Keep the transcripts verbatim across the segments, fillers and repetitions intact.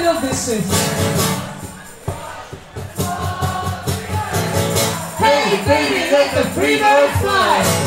love this shit. Hey baby, let the free bird fly.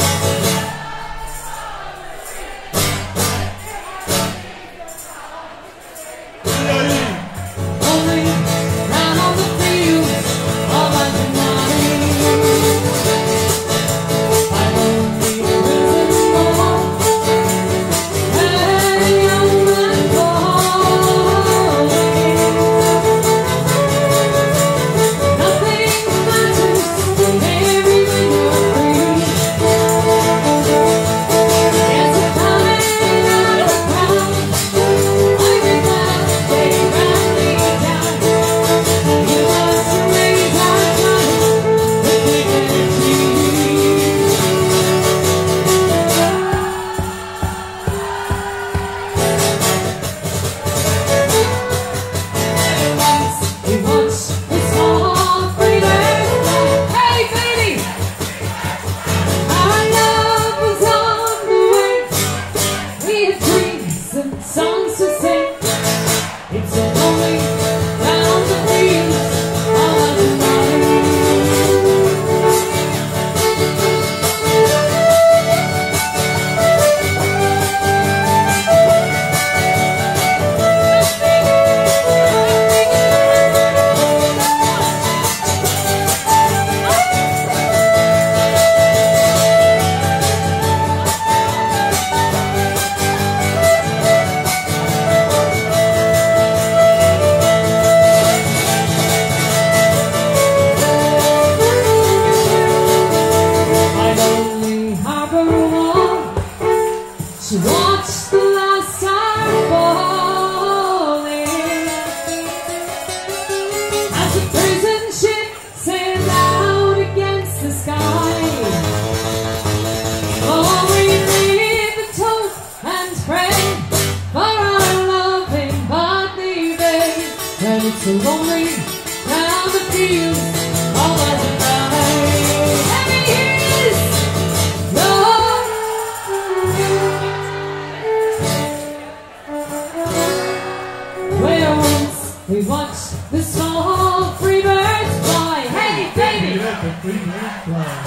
So lonely round the fields, all by the night. Heaven is love. Where once we watched the small free birds fly. Hey baby, let the free birds fly.